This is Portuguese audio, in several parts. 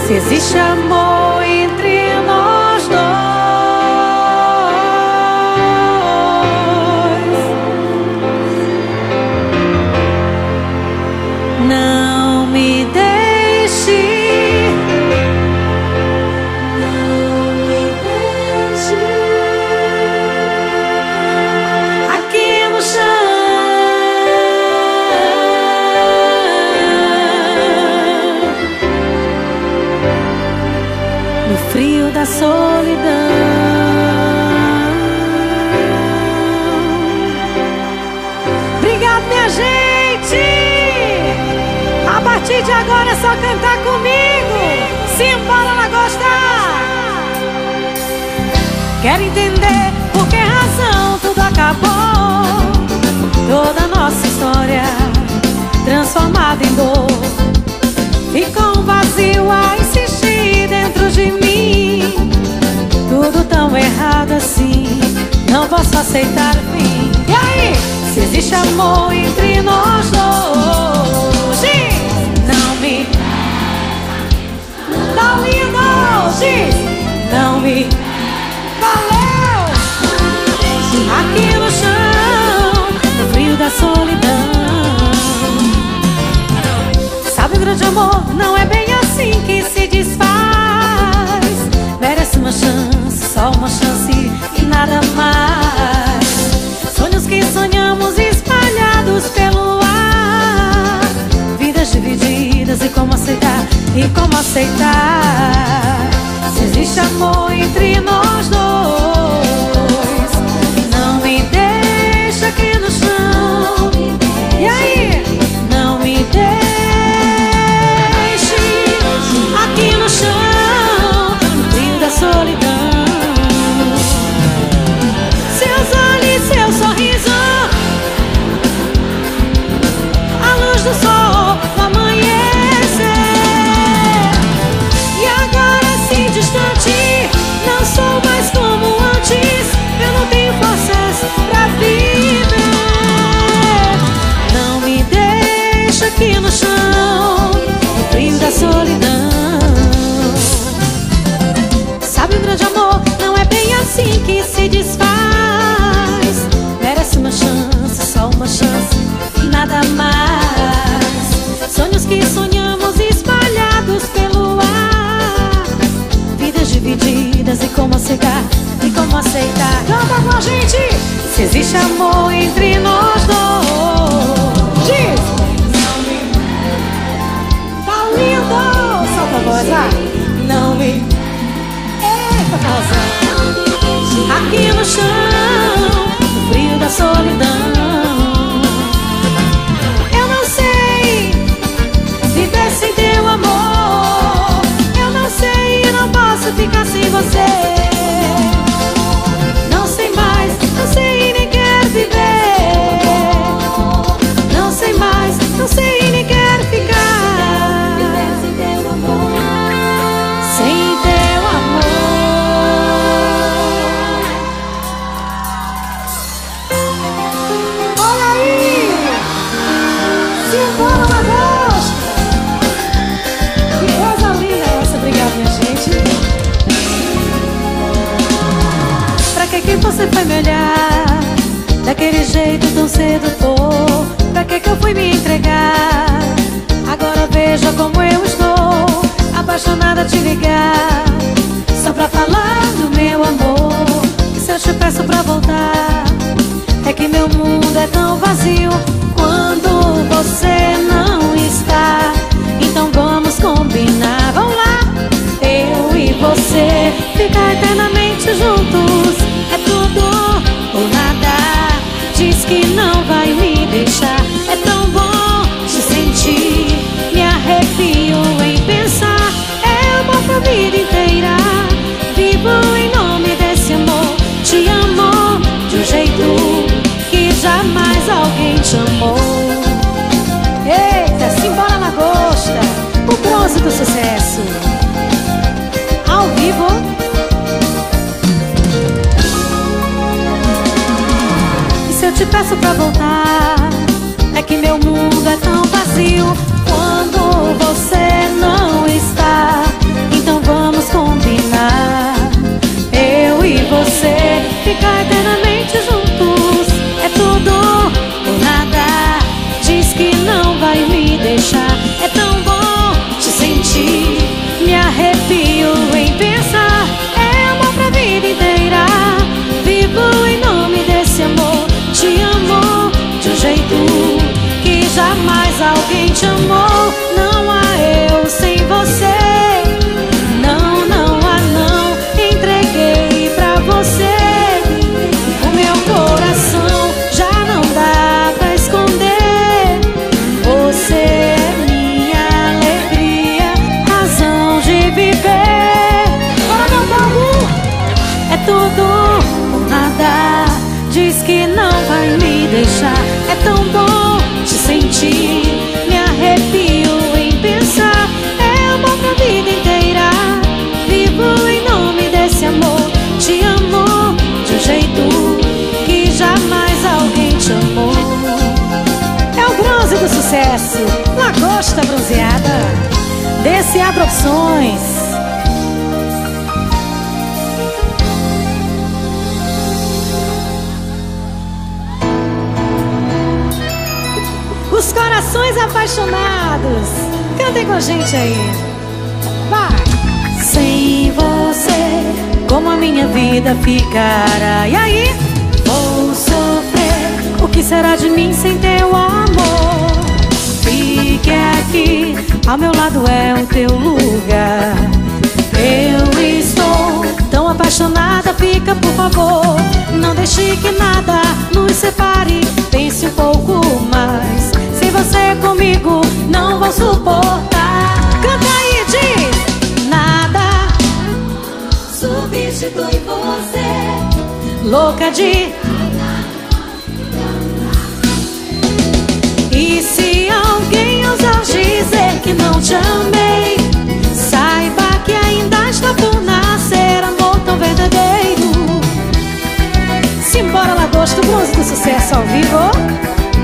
Se existe amor entre nós dois, não me deixe, não me deixe aqui no chão, no frio da solidão. Obrigado, minha gente. A partir de agora é só cantar comigo. Simbora, Lagosta. Quero entender por que razão tudo acabou. Toda a nossa história transformada em dor. Ficou um vazio a insistir dentro de mim. Tudo tão errado assim, não posso aceitar o fim. E aí? Se existe amor entre nós dois, não me... Tá lindo! Diz, não me... Valeu! Aqui no chão, no frio da solidão. Sabe, o grande amor não é bem assim que se desfaz. Merece uma chance, só uma chance e nada mais. Sonhos que sonhamos espalhados pelo ar. Vidas divididas e como aceitar, e como aceitar. Se existe amor entre nós dois, não me deixa aqui no chão. E aí? Não me deixe aqui no chão, no frio da solidão. Seus olhos, seu sorriso, a luz do sol, o amanhecer. E agora assim distante, não sou mais como antes. Eu não tenho forças pra viver. Não me deixa aqui no chão, no frio da solidão. Sabe, um grande amor não é bem assim que se desfaz. Merece uma chance, só uma chance e nada mais. Sonhos que sonhamos espalhados pelo ar. Vidas divididas e como aceitar, e como aceitar. Canta com a gente! Se existe amor entre nós dois, diz! Tá lindo! Solta a voz, ah! Não me... Eita, calça! Aqui no chão, no frio da solidão. Eu não sei viver sem teu amor. Eu não sei e não posso ficar sem você. Não sei mais, não sei e nem quero viver. Não sei mais, não sei e nem quero ficar sem teu amor. Sem teu amor. Olha aí! Simbora, Lagosta! Que coisa linda essa, obrigada, minha gente. Pra que você foi me olhar daquele jeito tão sedutor? Pra que eu fui me entregar? Agora veja como eu estou, apaixonada a te ligar, só pra falar do meu amor. E se eu te peço pra voltar, é que meu mundo é tão vazio quando você não está. Então vamos combinar, vamos lá, eu e você, ficar eternamente juntos. É tudo ou nada, diz que não vai me deixar. É tão bom te sentir, me arrepio em pensar. É amor pra vida inteira, vivo em nome desse amor. Te amo de um jeito que jamais alguém te amou. Eita, simbora, Lagosta, o bronze do sucesso. Ao vivo. E se eu te peço pra voltar, é que meu mundo é tão vazio quando você não está. ficar eternamente juntos. É tudo ou nada. Diz que não vai me deixar. É tão bom te sentir. Me arrepio em pensar. É amor pra vida inteira. Vivo em nome desse amor. Te amo de um jeito que jamais alguém te amou. Não há eu sem você. Não, não há não. Entreguei pra você o meu coração. Já não dá pra esconder. Você é minha alegria, razão de viver. Bora, meu povo! É tudo ou nada. Diz que não vai me deixar. É tão bom te sentir. Me arrepio em pensar. É amor pra vida inteira. Vivo em nome desse amor. Te amo de um jeito que jamais alguém te amou. É o bronze do sucesso, Lagosta Bronzeada. Desse Abra Opções. Os corações apaixonados. Cantem com a gente aí. Vai! Sem você, como a minha vida ficará? E aí? Vou sofrer. O que será de mim sem teu amor? Fique aqui, ao meu lado é o teu lugar. Eu estou tão apaixonada, fica por favor. Não deixe que nada nos separe. Pense um pouco mais. Sem você comigo não vou suportar. Canta aí, diz! Nada substitui você. Louca de... E se alguém ousar dizer que não te amei, saiba que ainda está por nascer amor tão verdadeiro. Simbora, Lagosta, o bronze do sucesso ao vivo.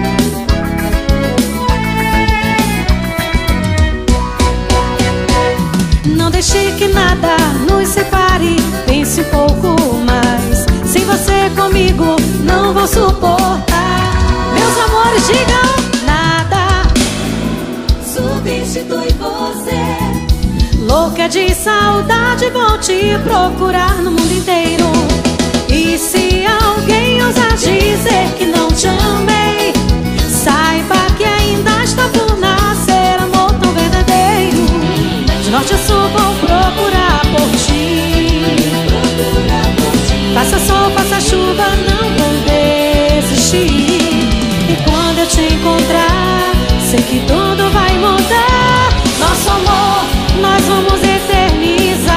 Não deixe que nada nos separe. Pense um pouco mais. Sem você comigo não vou suportar. Meus amores, digam. Nada substitui você. Louca de saudade, vou te procurar no mundo inteiro. E se alguém ousar dizer que não te amei, saiba que ainda está por nascer amor tão verdadeiro. De norte a sul vou procurar por ti. Faça sol, faça chuva, não vou desistir. E quando eu te encontrar, sei que tudo vai mudar. Nosso amor, nós vamos eternizar.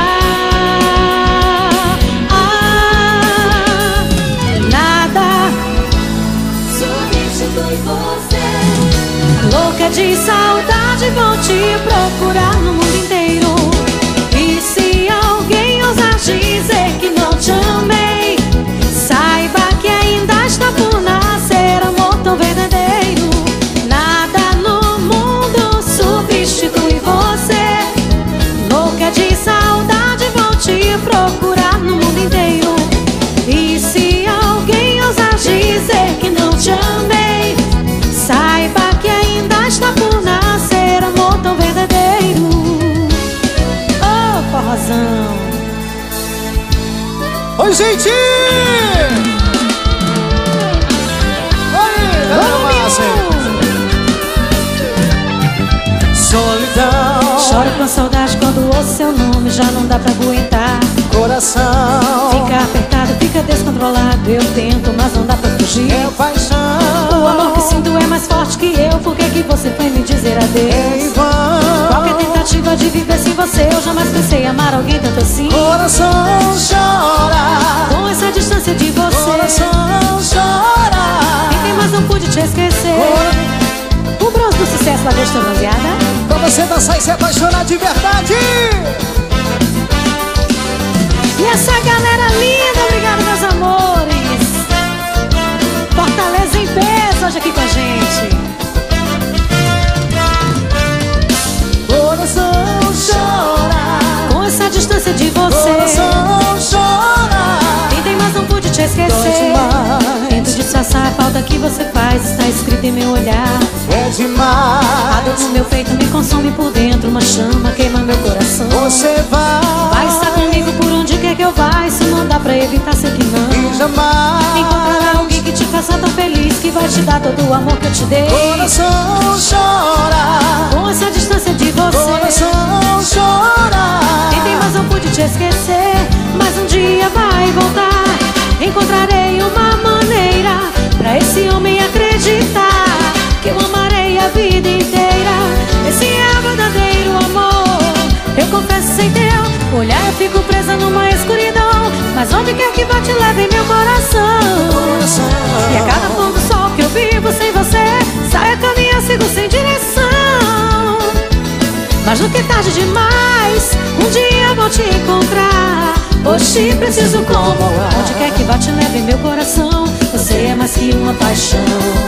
Nada substitui você. Louca de saudade, vou te procurar no mundo inteiro. E se alguém ousar dizer que não te amei, saiba que ainda está por nascer amor tão verdadeiro. Nada no mundo substitui você. Louca de saudade, vou te procurar no mundo inteiro. E se alguém ousar dizer que não te amei, saiba que ainda está por nascer amor tão verdadeiro. Oh, forrozão. Oi, gente! Oi, solidão. Choro com saudade quando ouço seu nome. Já não dá pra aguentar. Coração Fica apertado, fica descontrolado. Eu tento, mas não dá pra fugir. é paixão. O amor que sinto é mais forte que eu. Por que você foi me dizer adeus? Em vão. Qualquer tentativa de viver sem você, eu jamais pensei amar alguém tanto assim. Coração chora. Com essa distância de você, Coração chora. enfim, mas não pude te esquecer. O bronze do sucesso, Lagosta Bronzeada. Pra você dançar e se apaixonar de verdade. E essa galera linda, obrigado meus amores. Fortaleza em peso hoje aqui com a gente. Coração chora. Com essa distância de você, Coração chora. tentei, mas não pude te esquecer. falta que você faz está escrito em meu olhar. É demais. A dor no meu peito me consome por dentro, uma chama queima meu coração. Você vai estar comigo por onde quer que eu vá. Se não dá pra evitar, sei que não. e jamais encontrará alguém que te faça tão feliz, que vai te dar todo o amor que eu te dei. Coração chora Com essa distância de você. Coração chora. Tentei, mas não pude te esquecer. Mas um dia vai voltar. Encontrarei uma maneira pra esse homem acreditar que eu amarei a vida inteira. Esse é o verdadeiro amor. Eu confesso, sem teu olhar eu fico presa numa escuridão. Mas onde quer que vá te leve em meu coração. E a cada pôr do sol que eu vivo sem você, saio a caminhar, sigo sem direção. Mas nunca é tarde demais, um dia vou te encontrar. Hoje preciso como onde quer que vá te leve em meu coração. Você é mais que uma paixão.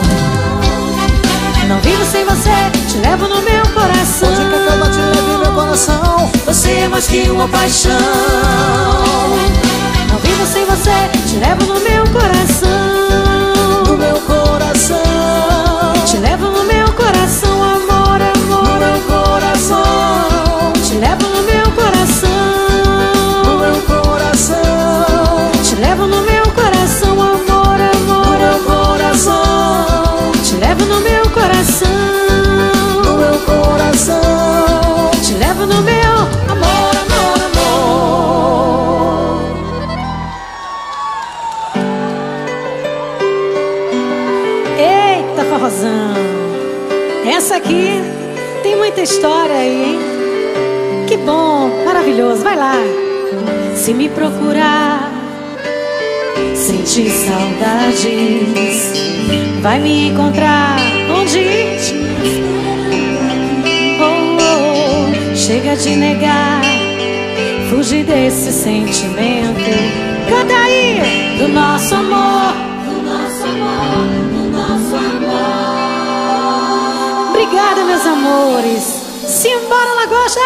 Não vivo sem você, te levo no meu coração. Onde quer que eu vá te leve em meu coração. Você é mais que uma paixão. Não vivo sem você, te levo no meu coração. No meu coração. Te levo no meu coração, amor, amor. No meu coração. Te levo no meu coração. No meu coração. Te levo no meu coração, amor, amor. No meu coração. Te levo no meu coração. No meu coração. Te levo no meu amor, amor, amor. Eita, forrozão. Essa aqui tem muita história aí, hein? Que bom, maravilhoso, vai lá. Se me procurar, sentir saudades, vai me encontrar onde? Oh, oh, chega de negar, fugir desse sentimento. Canta aí, do nosso amor, do nosso amor, do nosso amor. Obrigada, meus amores. Simbora, Lagosta!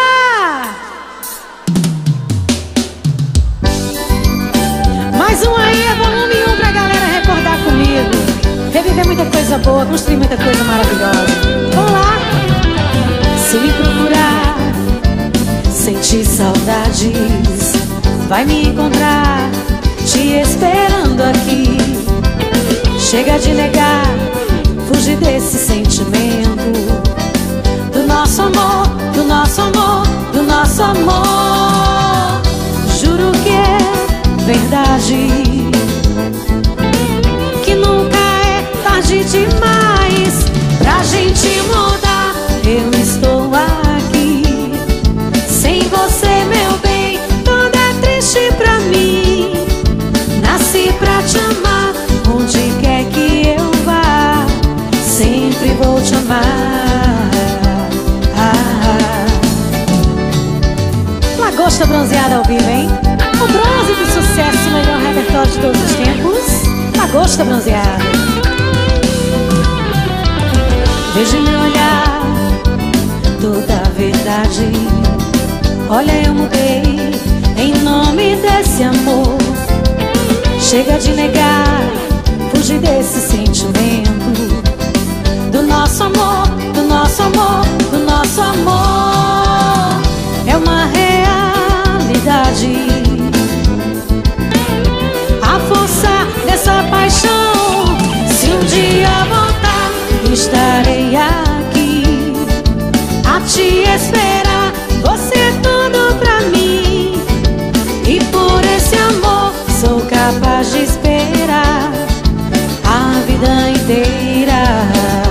Mais um aí, é volume 1 pra galera recordar comigo. Reviver muita coisa boa, construir muita coisa maravilhosa. Vamos lá! Se me procurar, sentir saudades, vai me encontrar, te esperando aqui. Chega de negar, fugir desse sentimento. Do nosso amor, do nosso amor, do nosso amor. Juro que é verdade, que nunca é tarde demais pra gente mudar. Eu estou aqui, sem você, meu bem, tudo é triste pra mim. Nasci pra te amar, onde quer que eu vá, sempre vou te amar. Lagosta bronzeada ao vivo, hein? O bronze do sucesso, o melhor repertório de todos os tempos. Lagosta bronzeada. Veja em meu olhar toda a verdade. Olha, eu mudei em nome desse amor. Chega de negar, fugir desse sentimento. Do nosso amor, do nosso amor, do nosso amor. É uma realidade. A força dessa paixão, se um dia voltar, estarei aqui a te esperar. Você é tudo pra mim, e por esse amor sou capaz de esperar a vida inteira.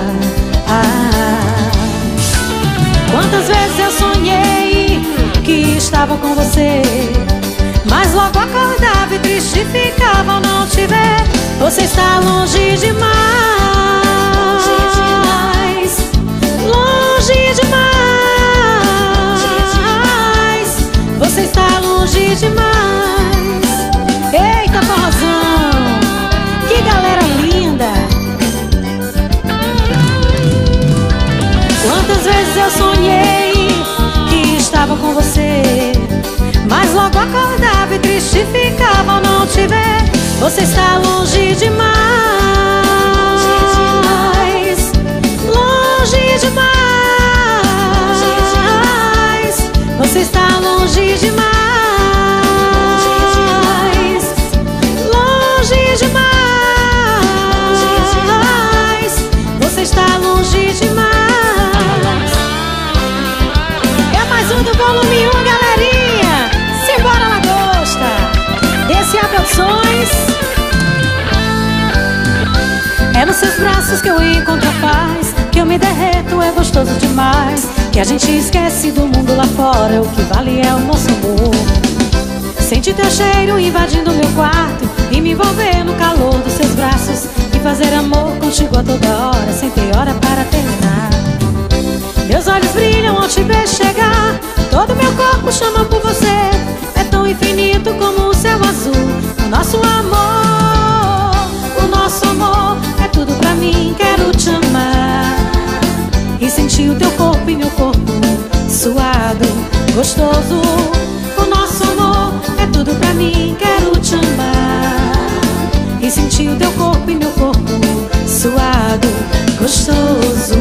Quantas vezes eu sonhei que estava com você, mas logo acordava e triste ficava ao não te ver. Você está longe demais, longe demais. Você está longe demais. Eita, forrozão, que galera linda. Quantas vezes eu sonhei que estava com você, mas logo acordava e triste ficava ao não te ver. Você está longe demais, longe demais. Longe demais. Você está longe demais. É mais um do volume 1, galerinha. Simbora, Lagosta. Esse é a Produções. É nos seus braços que eu encontro a paz, que eu me derreto, é gostoso demais. Que a gente esquece do mundo lá fora, o que vale é o nosso amor. Sentir teu cheiro invadindo meu quarto e me envolver no calor dos seus braços, e fazer amor contigo a toda hora, sem ter hora para terminar. Meus olhos brilham ao te ver chegar, todo meu corpo chama por você. É tão infinito como o céu azul. O nosso amor é tudo pra mim. Quero te amar e sentir o teu corpo e meu corpo suado, gostoso. O nosso amor é tudo pra mim. Quero te amar e sentir o teu corpo e meu corpo suado, gostoso.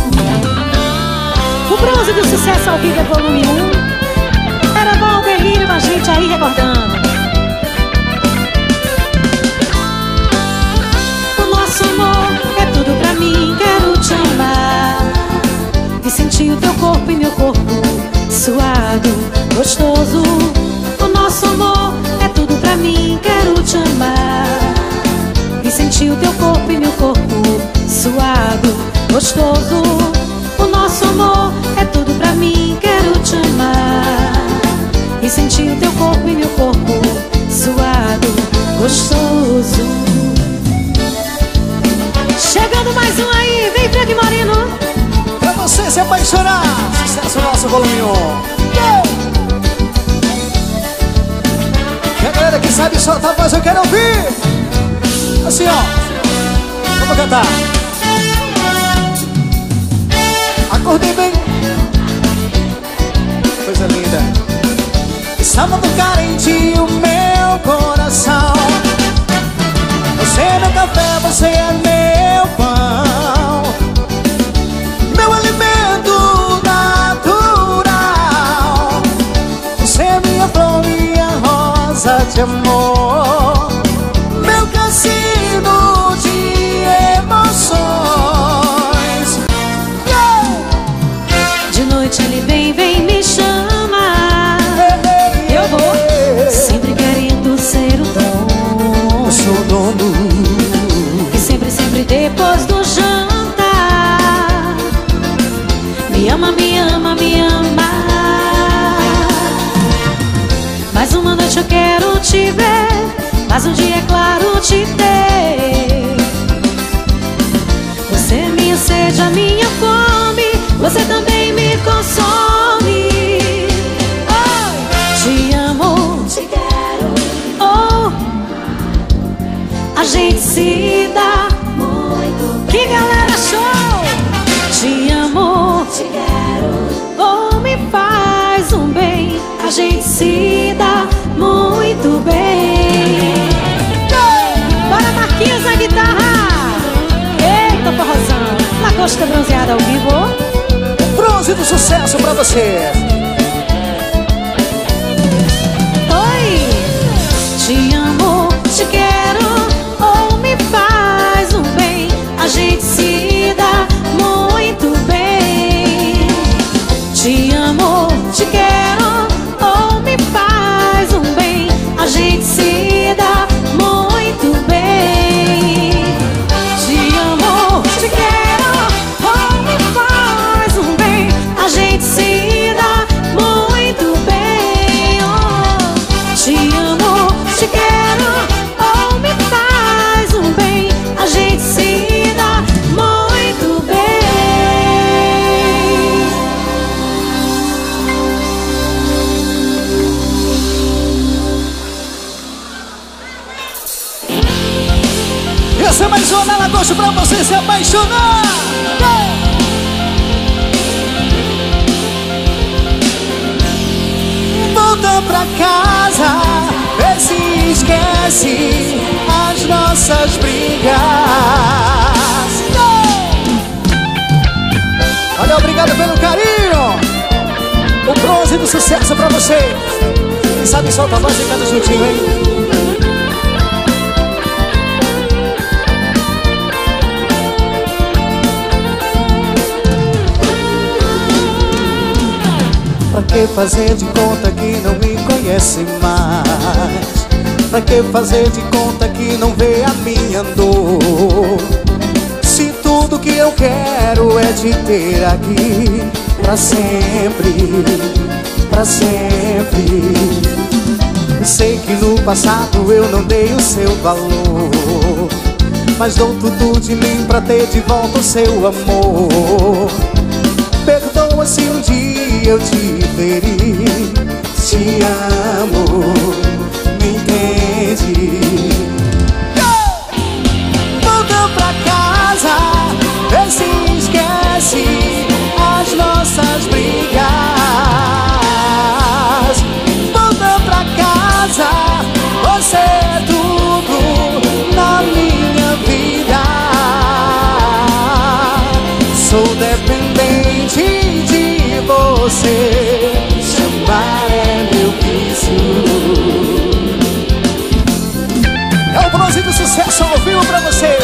O bronze do sucesso ao vivo é volume 1. Era bom o delírio da gente aí recordando. O nosso amor é tudo pra mim. Quero te amar e sentir o teu corpo e meu corpo suado, gostoso. O nosso amor é tudo pra mim. Quero te amar e sentir o teu corpo e meu corpo suado, gostoso. O nosso amor é tudo pra mim. Quero te amar e sentir o teu corpo e meu corpo suado, gostoso. Chegando mais um aí, vem Frank Moreno. Pra você se apaixonar, sucesso nosso volume 1. E a galera que sabe soltar a voz, eu quero ouvir. Assim, ó, vamos cantar. Acordei bem, coisa linda. Sábado carente o meu coração. Você é meu café, você é meu pão, meu alimento natural. Você é minha flor, minha rosa de amor, meu cassino de emoções. De noite ele vem me chama. Eu vou sempre querendo ser o dono. Eu sou o dono. E sempre depois do jantar me ama, me ama, me ama. Mais uma noite eu quero te ver, mais um dia é claro te ter. Você é minha sede, a minha fome, você também me consome. Oh, te amo, te quero. Oh, a gente se dá muito. Que galera show! Te amo, te quero. Oh, me faz um bem. A gente se dá muito bem. Bora, Marquinhos na guitarra. Eita, porrozão. Lagosta bronzeada ao vivo. Bronze do sucesso pra você. Oi, te amo, te quero. Oh, me faz um bem. A gente se dá muito bem. Te amo, te quero. Oh, me faz um bem. A gente se dá muito bem. Te amo, te quero. Oh, me faz um bem. A gente se dá muito bem. Oh, te amo, te quero. Oh, me faz um bem. A gente se dá muito bem. Essa é mais uma Lagosta pra você se apaixonar. Volta pra casa, vê se esquece as nossas brigas. Olha, obrigado pelo carinho. O Bronze do sucesso pra você. Quem sabe solta a voz e canta juntinho, hein? Pra que fazer de conta que não me conhece mais? Pra que fazer de conta que não vê a minha dor? Se tudo que eu quero é te ter aqui pra sempre, pra sempre. Sei que no passado eu não dei o seu valor, mas dou tudo de mim pra ter de volta o seu amor. Perdoa se um dia eu te feri. Te amo, me entende? Volta pra casa, vê se esquece as nossas brigas. Volta pra casa, você é tudo na minha vida. Sou dependente de você, chamar é meu vício. É o Bronze do sucesso ao vivo pra você.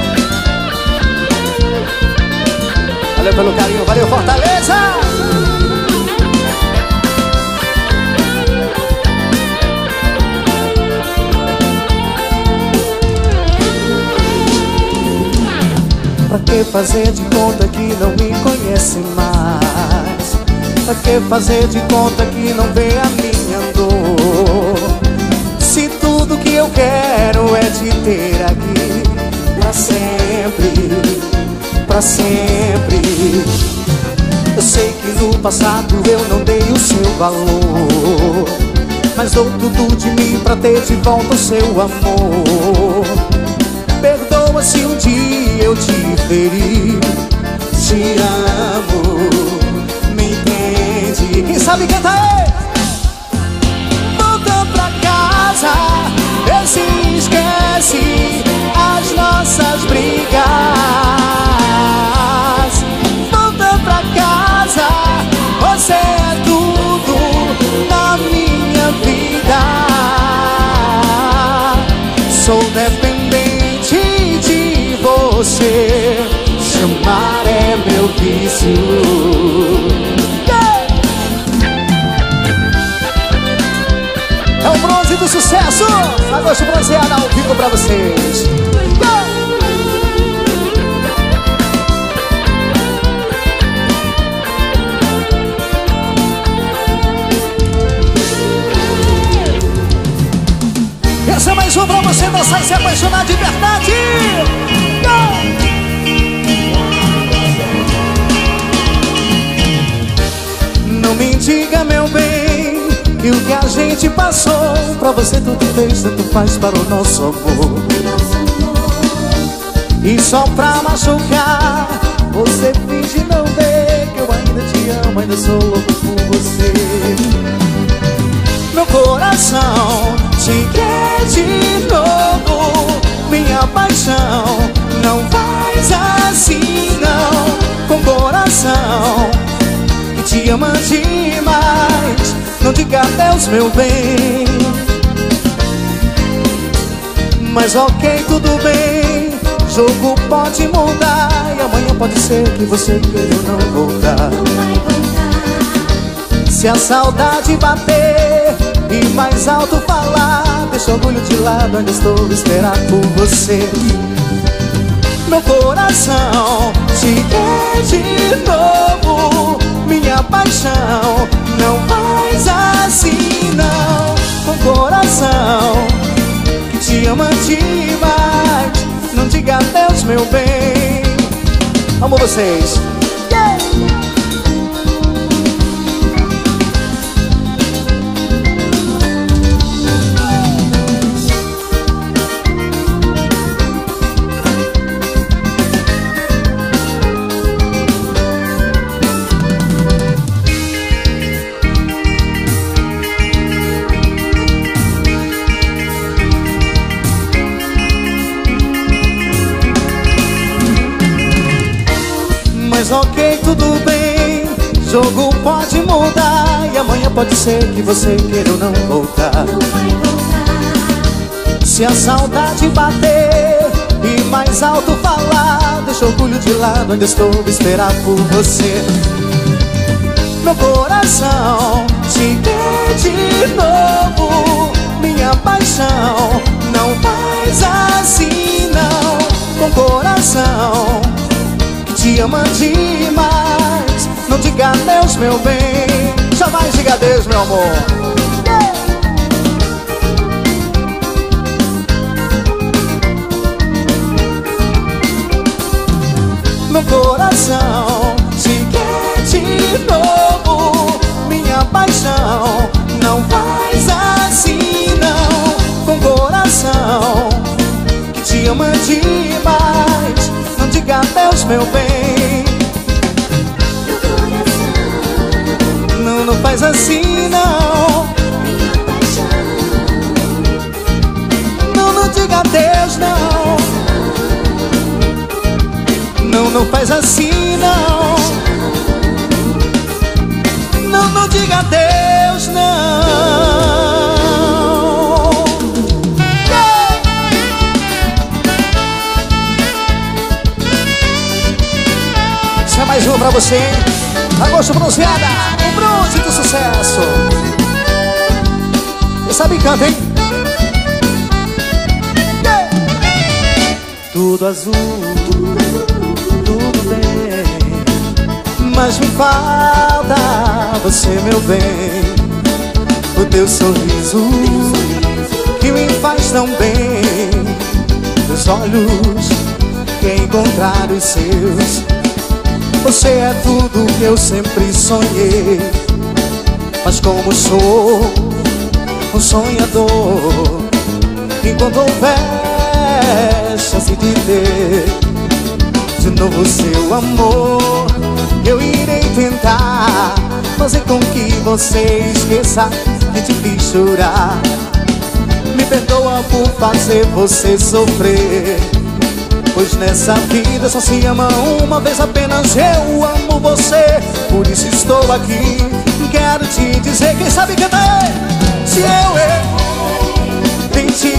Valeu pelo carinho, valeu Fortaleza. Pra que fazer de conta que não me conhece mais? Pra que fazer de conta que não vê a minha dor? Se tudo que eu quero é te ter aqui pra sempre, pra sempre. Eu sei que no passado eu não dei o seu valor, mas dou tudo de mim pra ter de volta o seu amor. Perdoa se um dia eu te feri. Te amo, me entende? Quem sabe canta aí? Volta pra casa, vê se esquece as nossas brigas. Volta pra casa, você é tudo na minha vida. Sou dependente de você, chamar é meu vício. É o Bronze do sucesso, Agosto Bronzeado ao vivo pra vocês. Essa é mais um pra você dançar e se apaixonar de verdade. Não me diga, meu bem, que o que a gente passou pra você tudo fez, tanto faz para o nosso amor. E só pra machucar, você finge não ver que eu ainda te amo, ainda sou louco por você. Meu coração te quer de novo, minha paixão. Não faz assim não, com coração que te ama demais. Não diga adeus, meu bem, mas ok, tudo bem. Jogo pode mudar e amanhã pode ser que você queira não voltar. Se a saudade bater e mais alto falar, deixa o orgulho de lado, ainda estou a esperar por você. Meu coração te quer de novo, minha paixão. Não faz assim não, com coração que te ama demais. Não diga adeus, meu bem. Amo vocês. Yeah! Mas ok, tudo bem. jogo pode mudar e amanhã pode ser que você queira ou não voltar. Não vai voltar. Se a saudade bater e mais alto falar, deixa o orgulho de lado, ainda estou a esperar por você. Meu coração te quer de novo, minha paixão. Não faz assim não, com coração que te ama demais. Não diga adeus, meu bem, jamais diga adeus, meu amor. Meu coração te quer de novo, minha paixão. Não faz assim não, com coração que te ama demais. Não diga adeus, meu bem. Meu coração, não faz assim não. minha paixão. Não diga adeus, não. Não faz assim não. Não diga adeus, não. Isso é mais um pra você, hein? Agosto Bronzeada, o bronze do sucesso. Quem sabe canta, hein? Tudo azul, tudo bem, mas me falta você, meu bem. O teu sorriso que me faz tão bem. Teus olhos que encontraram os seus. Você é tudo que eu sempre sonhei. Mas como sou um sonhador, enquanto houver chance de ter de novo seu amor, eu irei tentar fazer com que você esqueça que te fiz chorar. Me perdoa por fazer você sofrer, pois nessa vida só se ama uma vez apenas. Eu amo você, por isso estou aqui. Quero te dizer, quem sabe cantar. Se eu tente,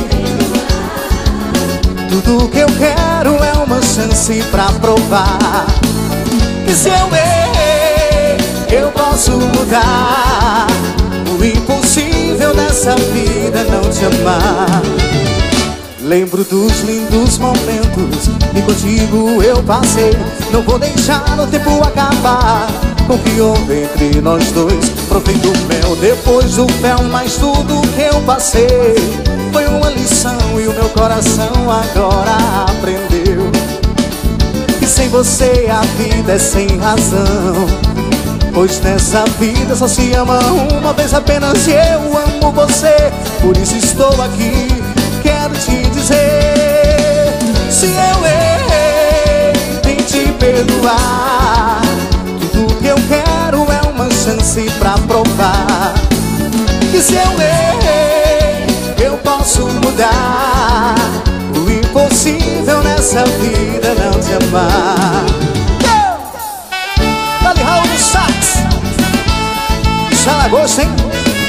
tudo que eu quero é uma chance pra provar que se eu errei, eu posso mudar. O impossível nessa vida é não te amar. Lembro dos lindos momentos que contigo eu passei. Não vou deixar o tempo acabar com o que houve entre nós dois. Provei do mel depois do fel, mas tudo que eu passei foi uma lição e o meu coração agora aprendeu que sem você a vida é sem razão. Pois nessa vida só se ama uma vez apenas e eu amo você, por isso estou aqui. Quero te dizer, se eu errei, tente perdoar. Tudo que eu quero é uma chance pra provar que se eu errei, eu posso mudar. O impossível nessa vida é não te amar. Dali Raul no sax, Xalagosto, hein?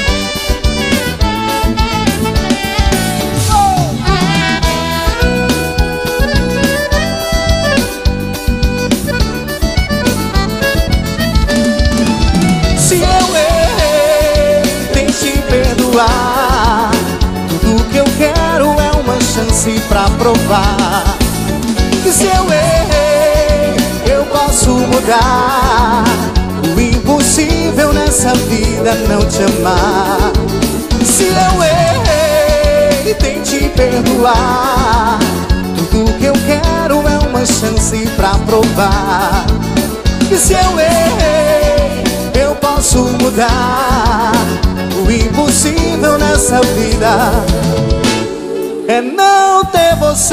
Se eu errei, tente perdoar. Tudo que eu quero é uma chance pra provar que se eu errei, eu posso mudar. O impossível nessa vida é não te amar. Se eu errei, tente perdoar. Tudo que eu quero é uma chance pra provar que se eu errei, eu posso mudar. O impossível nessa vida é não ter você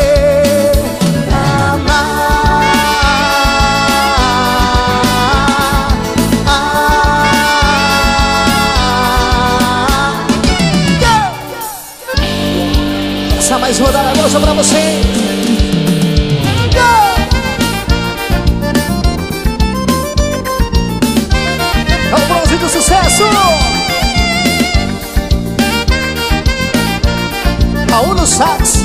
pra amar. Essa mais uma da Lagoa pra você. do sucesso. Paulo Sax.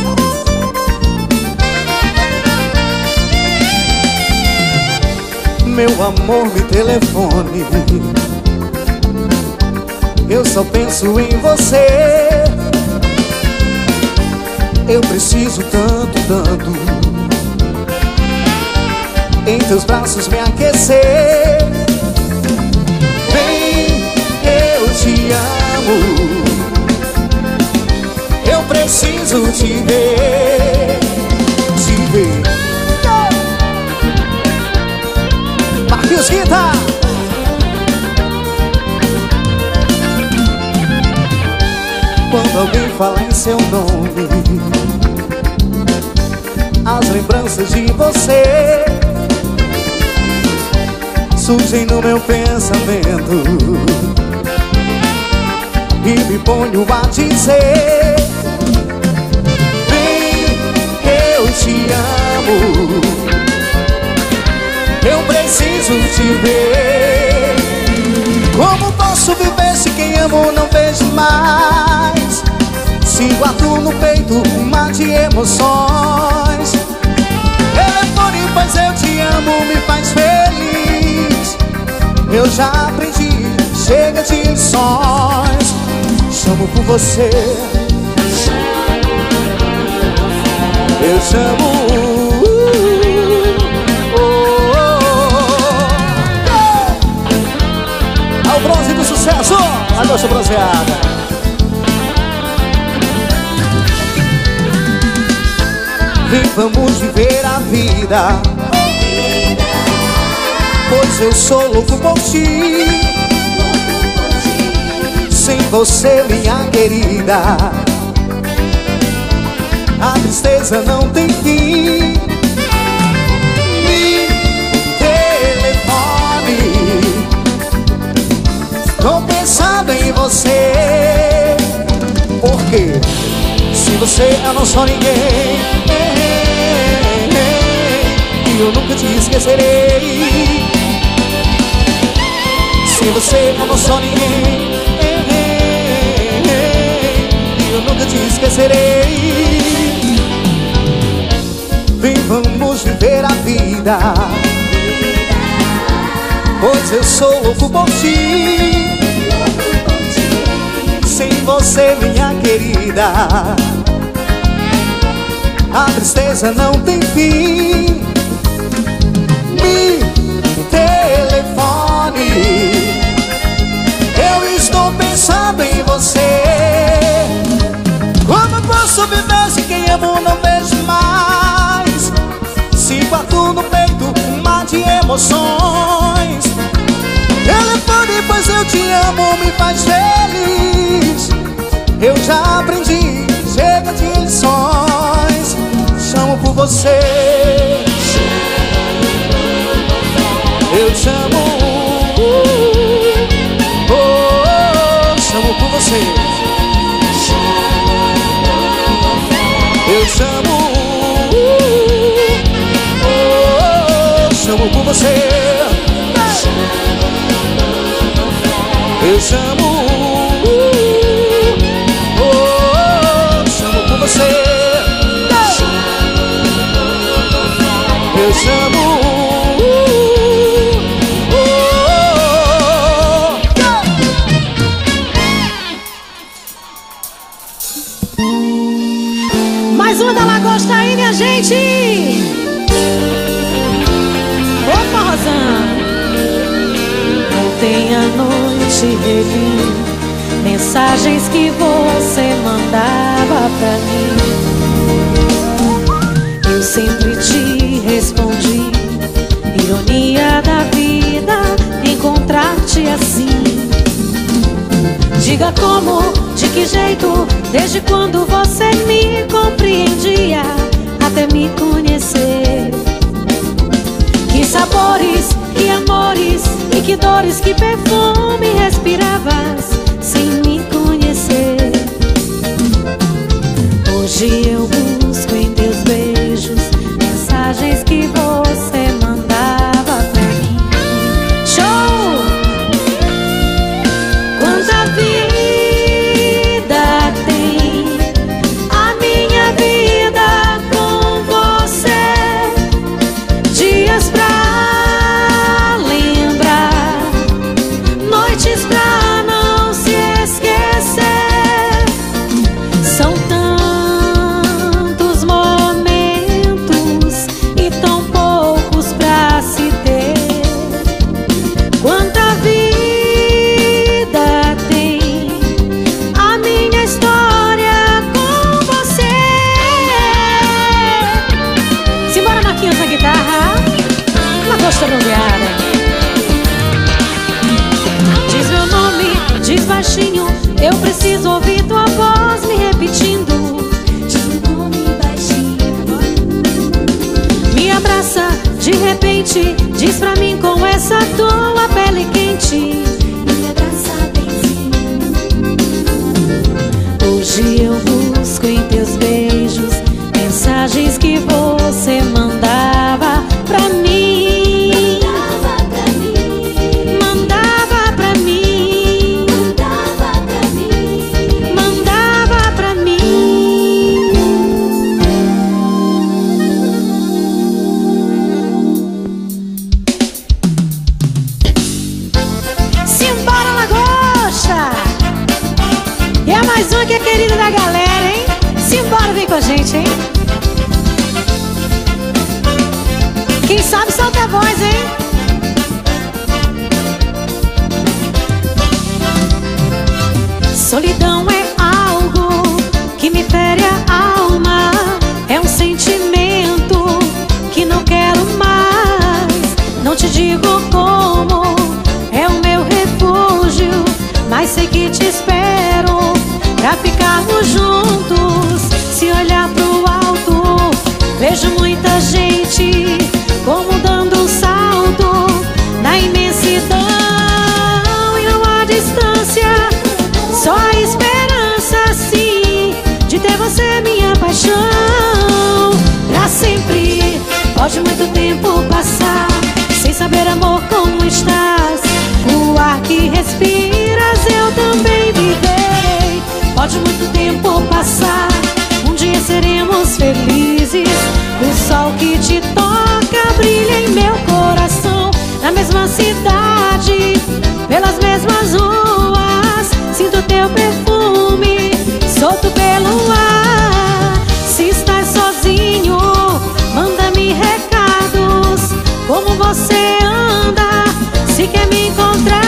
Meu amor, me telefone. Eu só penso em você. Eu preciso tanto, tanto em teus braços me aquecer. Vem, eu te amo. Eu preciso te ver, te ver. Marquinhos Guita. Quando alguém fala em seu nome, as lembranças de você surgem no meu pensamento e me ponho a dizer: vem, eu te amo. Eu preciso te ver. Como posso viver se quem amo não vejo mais? Se guardo no peito um mar de emoções. Telefone, pois eu te amo, me faz feliz. Eu já aprendi, chega de lições. Chamo por você. Eu chamo. Ao bronze do sucesso, a nossa bronzeada. Vem, vamos viver a vida, pois eu sou louco por ti. Sem você, minha querida, a tristeza não tem fim. Me telefone, tô pensando em você. Porque se você eu não sou ninguém, e eu nunca te esquecerei. Se você eu não sou ninguém, e eu nunca te esquecerei. Vem, vamos viver a vida, pois eu sou louco por ti. Sem você, minha querida, a tristeza não tem fim. Me telefone, eu estou pensando em você. Como posso viver se quem amo não vejo mais? Se guardo no peito um mar de emoções. Telefone, pois eu te amo, me faz feliz. Eu já aprendi, chega de lições. Chamo por você. Eu chamo, chamo por você. Eu chamo, chamo por você. Eu chamo, chamo por você. Eu chamo. Mais uma da Lagosta aí, minha gente. Opa, Rosana. Ontem à noite revi mensagens que você mandava pra mim. Eu sempre te respondi, ironia da vida encontrar-te assim. Diga como, de que jeito, desde quando você me compreendia até me conhecer. Que sabores, que amores e que dores, que perfume respiravas sem me conhecer. Hoje eu busco em teus beijos mensagens que você mandava pra mim. Show! Lagosta bronzeada. Diz meu nome, diz baixinho, eu preciso ouvir tua voz me repetindo. Diz meu nome baixinho. Me abraça de repente, diz pra mim com essa tua pele quente. Me abraça benzinho. Hoje eu busco em teus beijos mensagens que você mandava pra mim. Mandava pra mim. Mandava pra mim. Mandava pra mim. Simbora, Lagosta! E é mais uma que é querida da galera, hein? Simbora, vem com a gente, hein? Quem sabe solta a voz, hein? Solidão é algo que me fere a alma. É um sentimento que não quero mais. Não te digo como é o meu refúgio, mas sei que te espero pra ficarmos juntos. Se olhar pro alto, vejo muita gente como dando um salto na imensidão. E não há distância, só a esperança, sim, de ter você, minha paixão. Pra sempre, pode muito tempo passar sem saber, amor, como estás. O ar que respiras eu também viverei. Pode muito tempo passar, um dia seremos felizes. O sol que te toca brilha em meu coração. Na mesma cidade, pelas mesmas ruas, sinto teu perfume solto pelo ar. Se estás sozinho, manda-me recados. Como você anda, se quer me encontrar.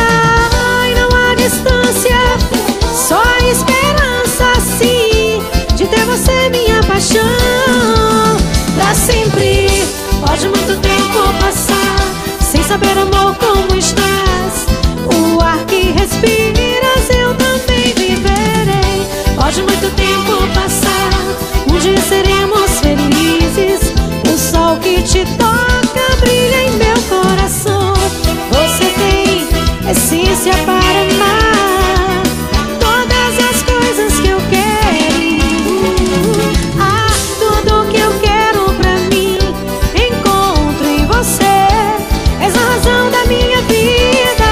E não há distância, só a esperança, sim, de ter você, minha paixão. Pra sempre, pode muito tempo passar sem saber, amor, como estás. O ar que respiras eu também viverei. Pode muito tempo passar, um dia seremos felizes. O sol que te toca brilha em meu coração. Você tem essência para amar todas as coisas que eu quero. Ah, tudo que eu quero pra mim encontro em você. És a razão da minha vida.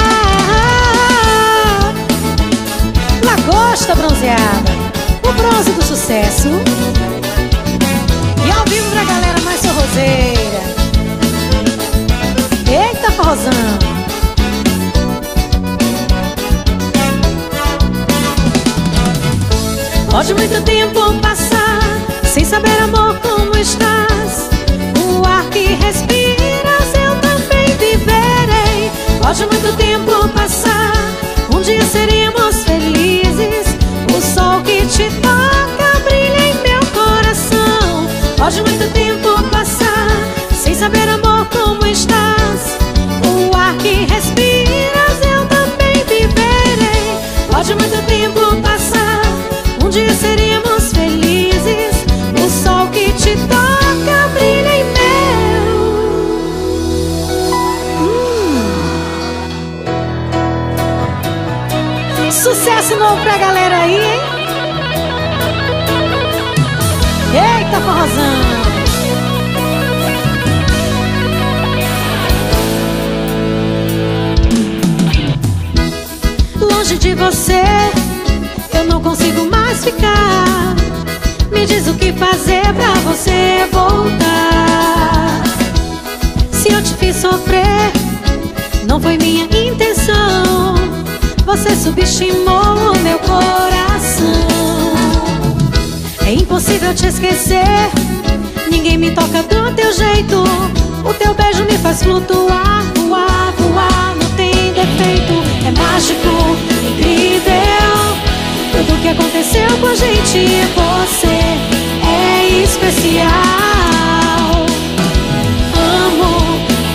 Lagosta bronzeada, o bronze do sucesso. E ao vivo pra galera mais forrozeira. Eita, forrozão! Pode muito tempo passar sem saber, amor, como estás. O ar que respiras eu também viverei. Pode muito tempo passar, um dia seremos felizes. O sol que te toca brilha em meu coração. Pode muito tempo passar sem saber, amor, como estás. O ar que respiras eu também viverei. Pode muito tempo passar, um dia seremos felizes. O sol que te toca brilha em meu. Sucesso novo pra galera aí, hein? Eita, forrozão! Longe de você, eu não consigo mais ficar. Me diz o que fazer pra você voltar. Se eu te fiz sofrer, não foi minha intenção. Você subestimou o meu coração. É impossível te esquecer, ninguém me toca do teu jeito. O teu beijo me faz flutuar, voar, voar, não tem defeito. É mágico, incrível, tudo que aconteceu com a gente. Você é especial. Amo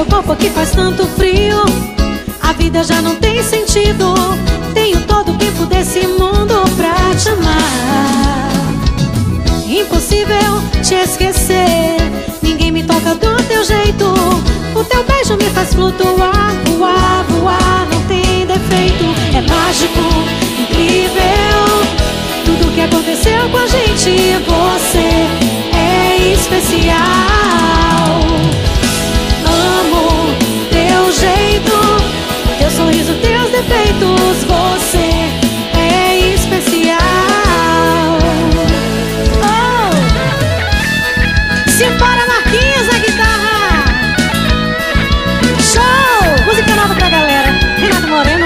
teu corpo que faz tanto frio. A vida já não tem sentido. Tenho todo o tempo desse mundo pra te amar. Impossível te esquecer. Ninguém me toca do teu jeito. O teu beijo me faz flutuar, voar, voar, não tem defeito. É mágico, incrível, tudo que aconteceu com a gente. Você é especial. Amo teu jeito, teu sorriso, teus defeitos. Você é especial. Oh! Simbora, Marquinhos, a guitarra. Show! Música nova pra galera. Renato Moreno.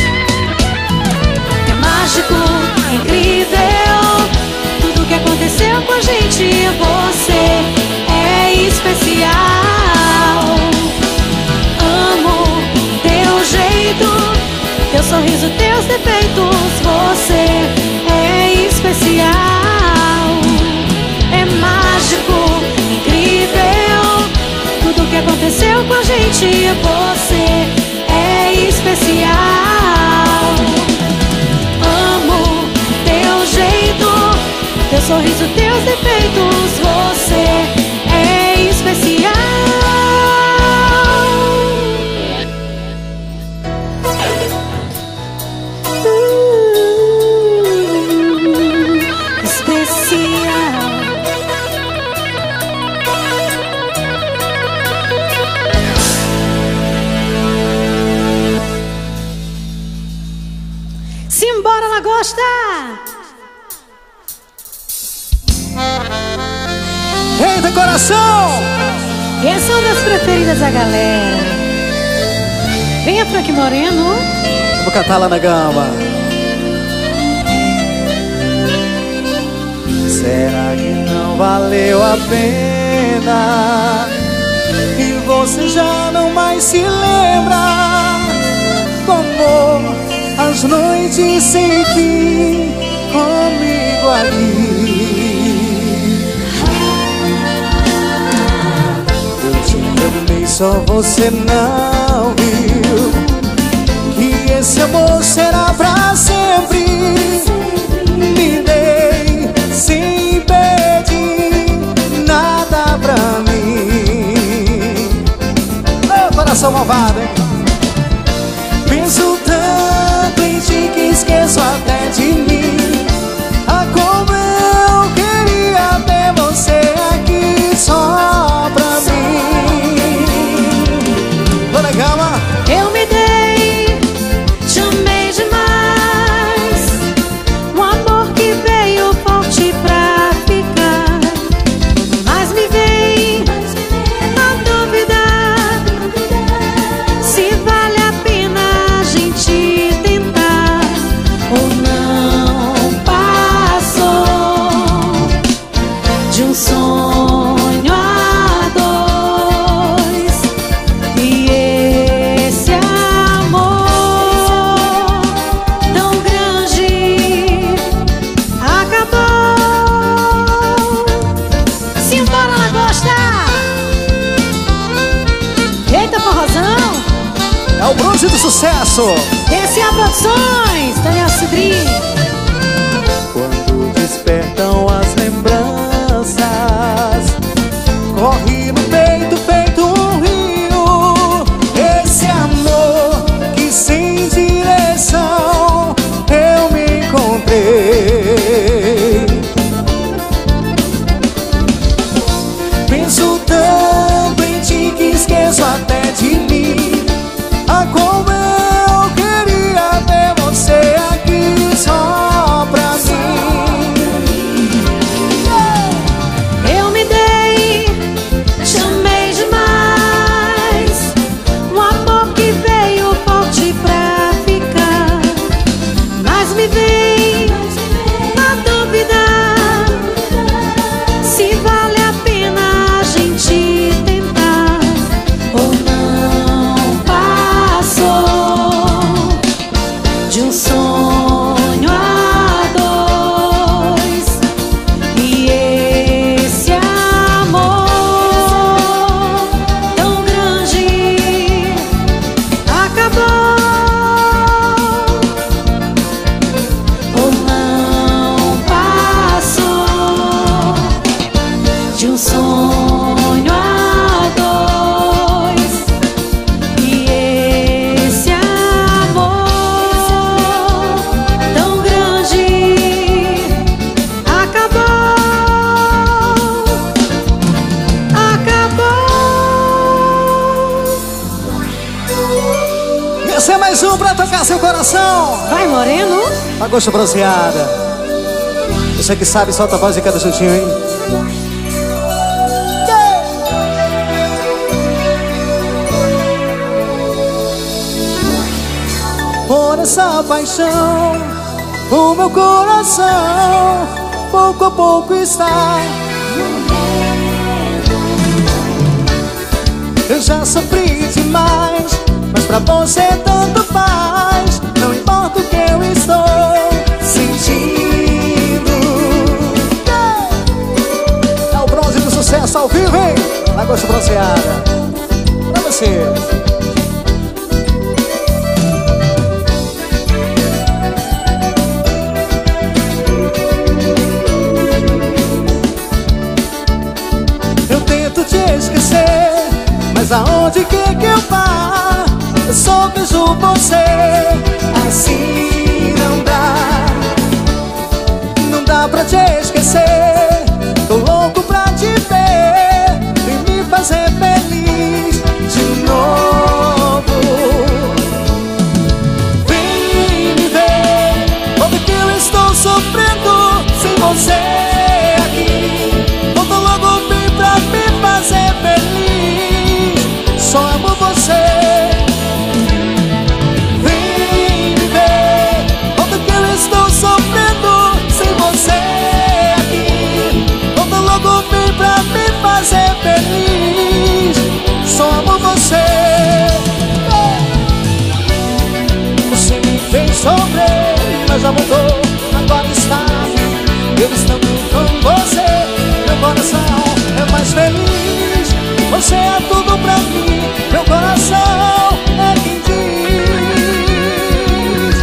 É mágico, é incrível, tudo que aconteceu com a gente. Você é especial. Amo teu jeito, teu sorriso, teus defeitos. Você é especial. É mágico, incrível, tudo que aconteceu com a gente. Você é especial. Amo teu jeito, teu sorriso, teus defeitos. Você é especial. Especial. Simbora, Lagosta! Eita, coração! Essas são das preferidas da galera. Venha, Frank Moreno. Vou cantar lá na gama. Será que não valeu a pena? E você já não mais se lembra? Como as noites sem fim comigo ali. Eu te amei, só você não viu que esse amor será pra sempre. Me dei sem pedir nada pra mim. Ô, coração malvado, hein? Penso tanto em ti que esqueço até de mim. Ah, como eu queria ter você aqui só pra mim. Dona Gama. Eu me dei, te amei demais. Um amor que veio forte pra ficar. Mas me vem a duvidar se vale a pena a gente tentar ou não. Passou de um sonho a dois, e esse amor tão grande acabou. Simbora, Lagosta! Eita, forrozão! É o bronze do sucesso. Esse é a Produções, Daniel Cidri. Quando despertam as lembranças, corre no peito feito um rio. Esse amor que sem direção eu me encontrei. Penso tanto em ti que esqueço até de mim. Ah, como eu queria ter você aqui só pra mim. Esse é mais um pra tocar seu coração. Vai, moreno. Lagosta bronzeada. Você que sabe, solta a voz de cada juntinho, hein? Por essa paixão, o meu coração pouco a pouco está. Eu já sofri demais, mas pra você tanto faz. Não importa o que eu estou sentindo. É o bronze do sucesso ao vivo, hein? Lagosta bronzeada pra você. Eu tento te esquecer, mas aonde que eu vá, eu só vejo você. Assim não dá pra te esquecer. Tô louco pra te ver e me fazer feliz de novo. Vem me ver, como que eu estou sofrendo sem você aqui. Volta logo, vem pra me fazer feliz. Só amo você. Vem me ver, como que eu estou sofrendo sem você aqui. Volta logo, vem pra me fazer feliz. Só amo você. Você me fez sofrer, mas já mudou, agora está aqui. Eu estando com você, meu coração é mais feliz. Você é tudo pra mim, meu coração é quem diz.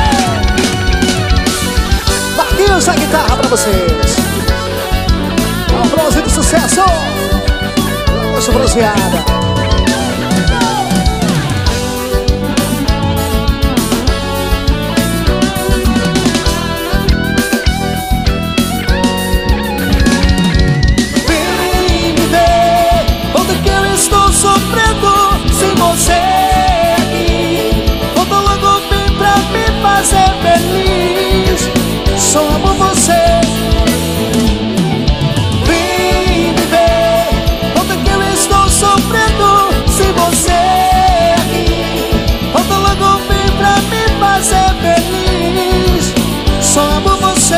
Marquinhos, a guitarra pra vocês. É o bronze do sucesso. Lagosta bronzeada. Sofrendo sem você aqui. Volta logo, vem pra me fazer feliz. Só amo você. Vem me ver, volta que eu estou sofrendo sem você aqui. Volta logo, vem pra me fazer feliz. Só amo você.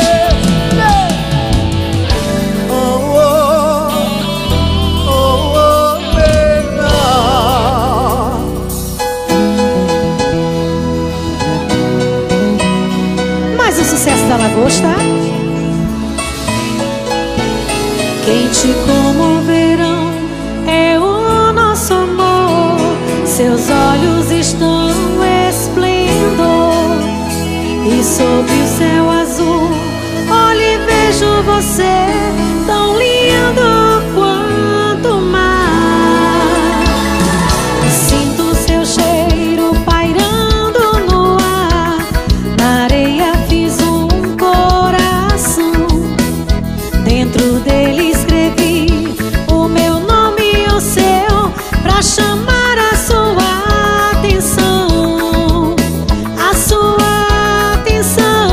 Da Lagosta. Quente como o verão é o nosso amor. Seus olhos estão esplendor. E sob o céu azul, olho e vejo você tão lindo quanto o mar. Sinto seu cheiro pairando no ar. Na areia fiz dentro dele escrevi o meu nome e o seu, pra chamar a sua atenção. A sua atenção.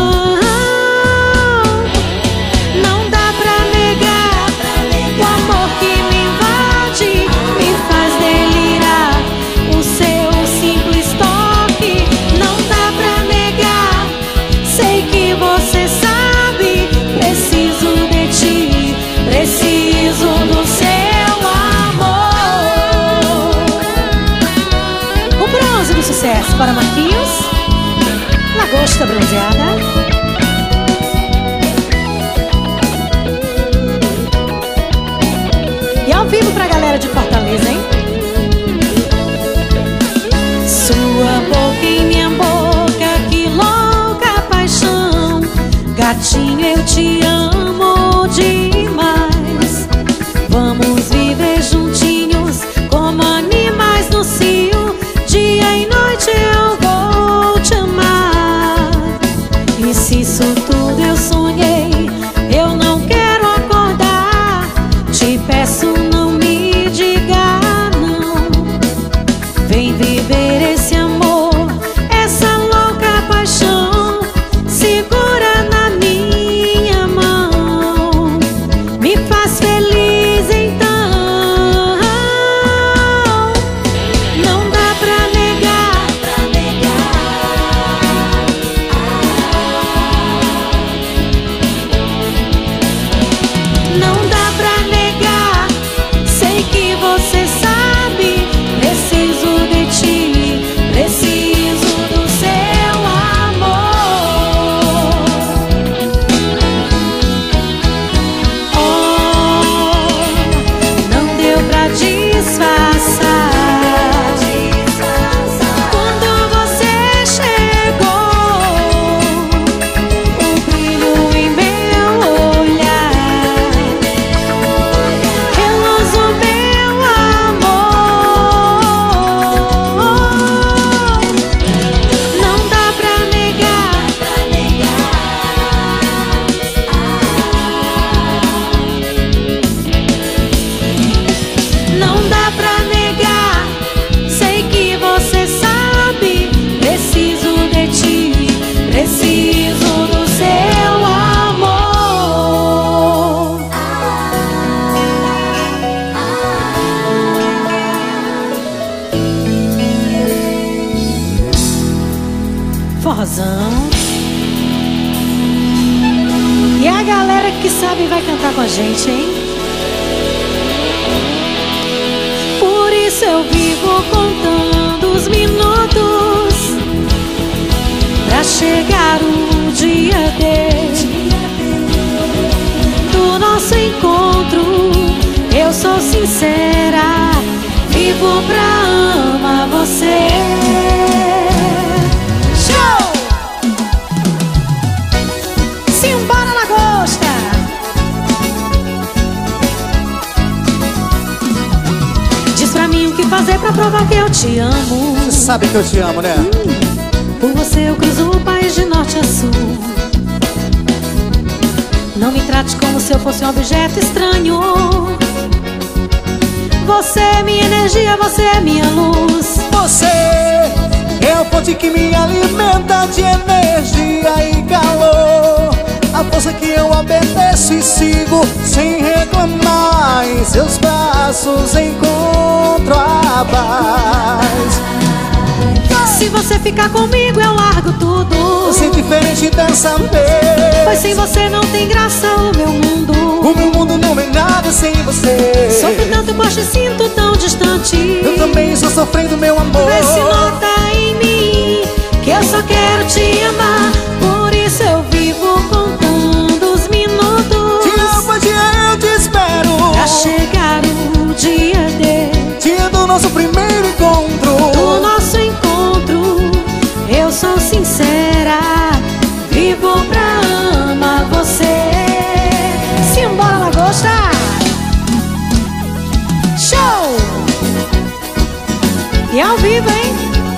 Não dá pra negar o amor que me invade, me faz delirar o seu simples toque. Não dá pra negar, sei que você sabe. Preciso de ti, preciso do seu amor. O bronze do sucesso para Marquinhos, Lagosta bronzeada. E ao vivo pra galera de Fortaleza, hein? Sua boca em minha boca, que louca paixão. Gatinho, eu te amo demais. Vamos viver juntinhos como animais no cio. Dia e noite eu vou te amar. E forrozão. E a galera que sabe vai cantar com a gente, hein? Por isso eu vivo contando os minutos pra chegar o dia do nosso encontro. Eu sou sincera, vivo pra amar você. Show! Simbora, lagosta! Diz pra mim o que fazer pra provar que eu te amo. Você sabe que eu te amo, né? Por você eu cruzo o país de norte a sul. Não me trate como se eu fosse um objeto estranho. Você é minha energia, você é minha luz. Você é a fonte que me alimenta de energia e calor. A força que eu obedeço e sigo sem reclamar. Em seus braços encontro a paz. Se você ficar comigo eu largo tudo. Ser diferente dessa vez, pois sem você não tem graça o meu mundo. o meu mundo não é nada sem você. Sofro tanto, pois te sinto tão distante. Eu também estou sofrendo, meu amor. Vê se nota em mim que eu só quero te amar. Por isso eu vivo contando os minutos. Dia após dia eu te espero pra chegar o dia do nosso primeiro encontro. do nosso encontro. Eu sou sincera, vivo pra amar você. Simbora, lagosta! Show! E ao vivo, hein?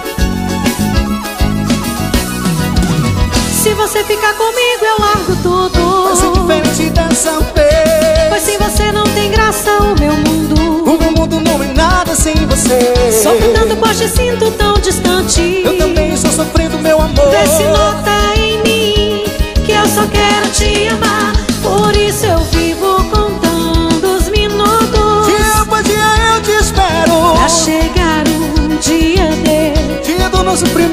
Se você ficar comigo eu largo tudo. Vai ser diferente dessa vez, pois sem você não tem graça o meu mundo. o meu mundo não é nada sem você. Sofro tanto, pois te sinto tão distante. Eu também estou sofrendo, meu amor. Vê se nota em mim que eu só quero te amar. Por isso eu vivo contando os minutos. Dia após dia eu te espero pra chegar o dia do nosso primeiro